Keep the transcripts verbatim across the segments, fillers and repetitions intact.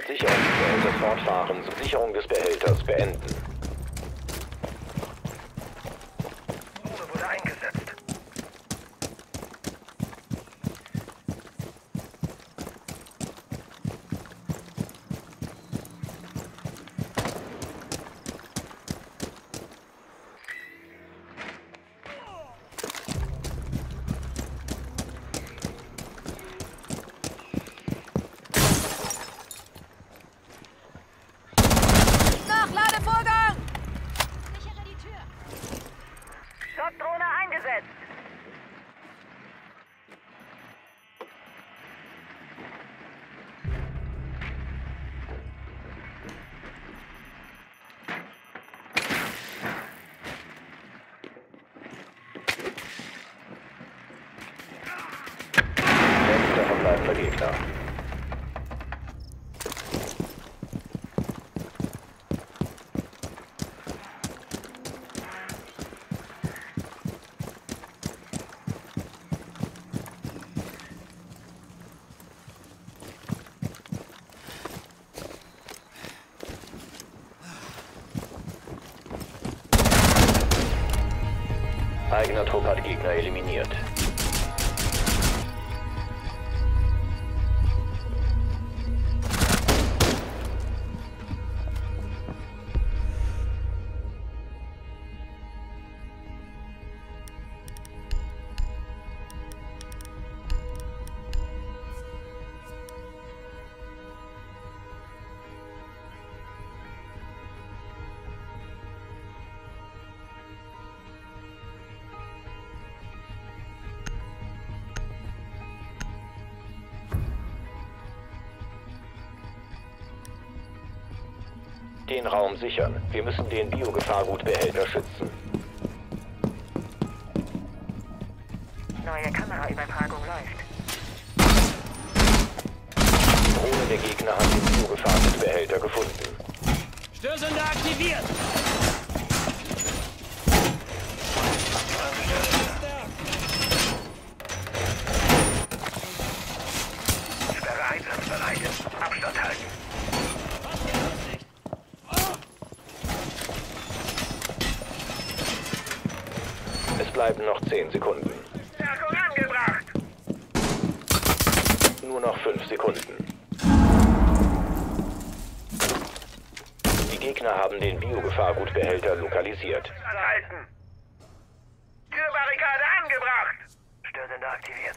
Sicherungsbehälter fortfahren. Sicherung des Behälters beenden. Drohne wurde eingesetzt. Nachladevorgang! Sichere die Tür. Schockdrohne eingesetzt. Letzter verbleibender Gegner. Eigener Trupp hat Gegner eliminiert. Den Raum sichern. Wir müssen den Biogefahrgutbehälter schützen. Neue Kameraübertragung läuft. Die Drohne der Gegner hat den Biogefahrgutbehälter gefunden. Störsender aktiviert! Sperre einsatzbereit. Abstand halten. Es bleiben noch zehn Sekunden. Stärkung angebracht. Nur noch fünf Sekunden. Die Gegner haben den Biogefahrgutbehälter lokalisiert. Anhalten. Türbarrikade angebracht. Störsender aktiviert.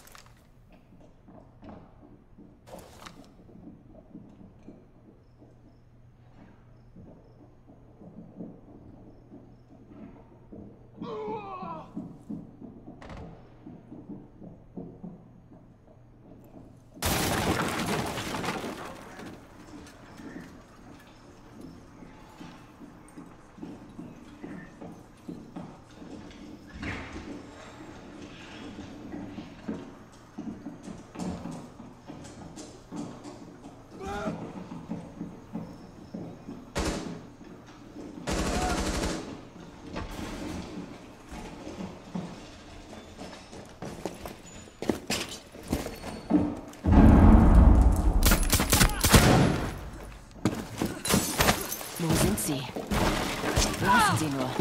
Wo sind sie? Lassen sie nur.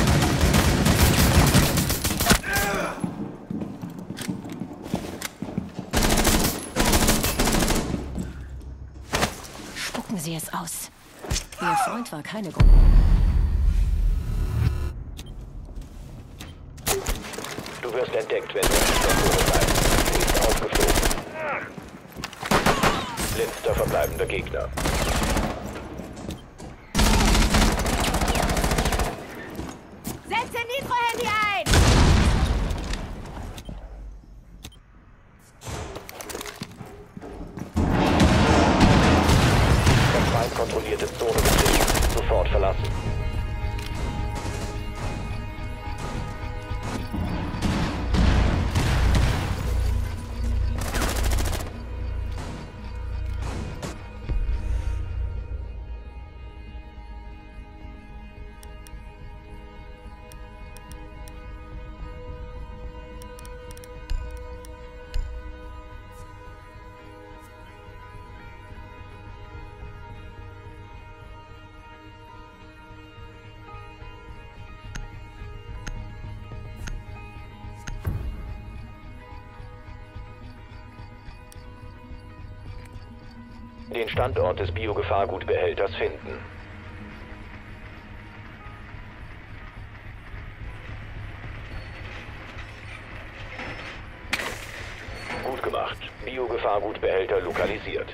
Spucken Sie es aus. Ihr Freund war keine Gruppe. Du wirst entdeckt, wenn du nicht davor bleibst. Du bist aufgeflogen. Letzter verbleibender Gegner. Setze Nitro-Handy ein! Von kontrollierte Zone betreten. Sofort verlassen. Den Standort des Biogefahrgutbehälters finden. Gut gemacht. Biogefahrgutbehälter lokalisiert.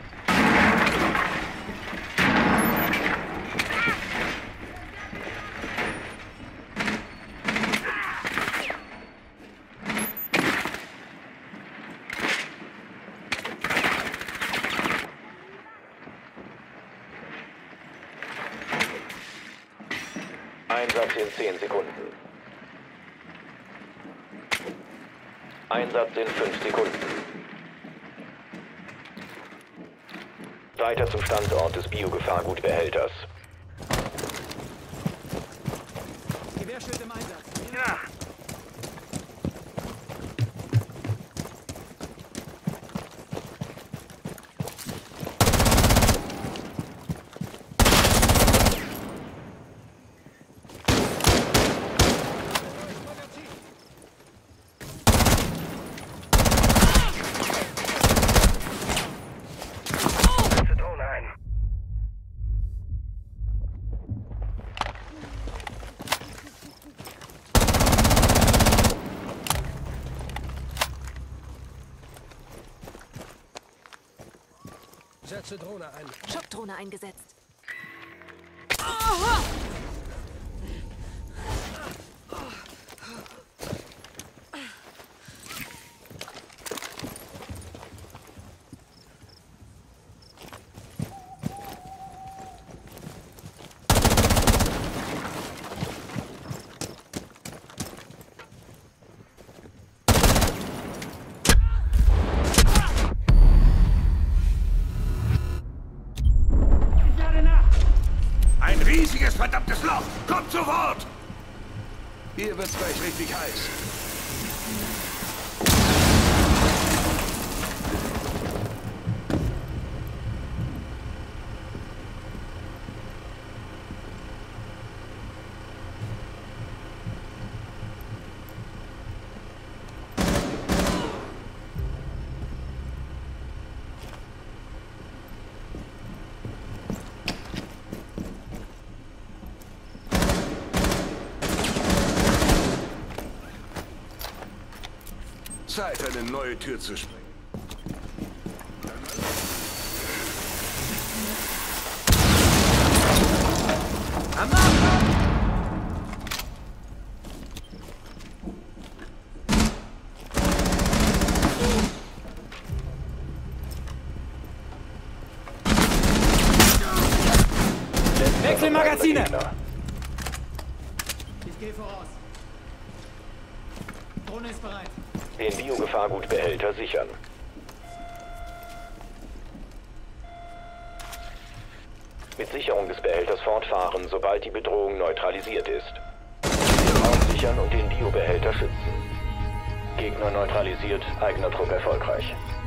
Einsatz in zehn Sekunden. Einsatz in fünf Sekunden. Weiter zum Standort des Biogefahrgutbehälters. Gewehrschild im Einsatz. Ja. Setze Drohne ein. Setze Drohne ein. Schockdrohne eingesetzt. Ein riesiges, verdammtes Loch! Kommt zu Wort! Hier wird's gleich richtig heiß. Zeit, eine neue Tür zu sprengen. Wechsel Magazine! Gegner. Ich gehe voraus. Drohne ist bereit. Den Biogefahrgutbehälter sichern. Mit Sicherung des Behälters fortfahren, sobald die Bedrohung neutralisiert ist. Den Raum sichern und den Biobehälter schützen. Gegner neutralisiert, eigener Trupp erfolgreich.